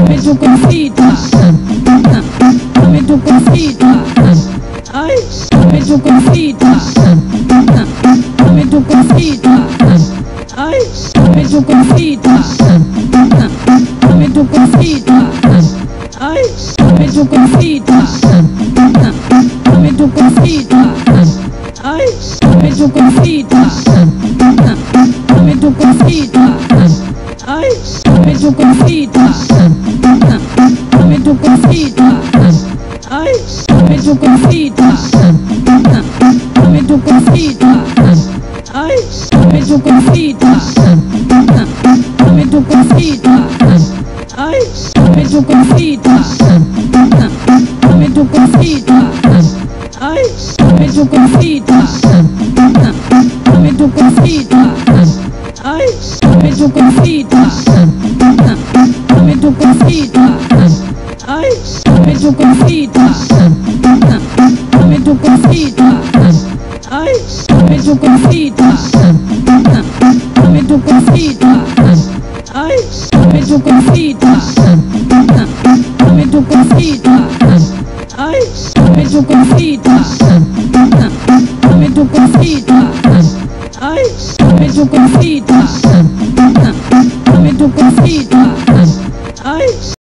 dame tu cosita, dame tu cosita, ay, dame tu cosita, dame tu cosita, ay, dame tu cosita, dame tu cosita, ay, dame tu cosita, dame tu cosita, ay, dame tu cosita, dame tu cosita, ay, dame tu cosita, dame tu cosita, ay, dame tu cosita, dame tu cosita, ay, dame tu cosita, dame tu cosita, ay, dame tu cosita, dame tu cosita, ay, dame tu cosita, dame tu cosita, ay, dame tu cosita, dame tu cosita, ay, dame tu cosita, dame tu cosita, ay, dame tu cosita, dame tu cosita, ay, dame tu cosita, dame tu cosita, ay, dame tu cosita, dame tu cosita, ay, dame tu cosita, dame tu cosita, ay.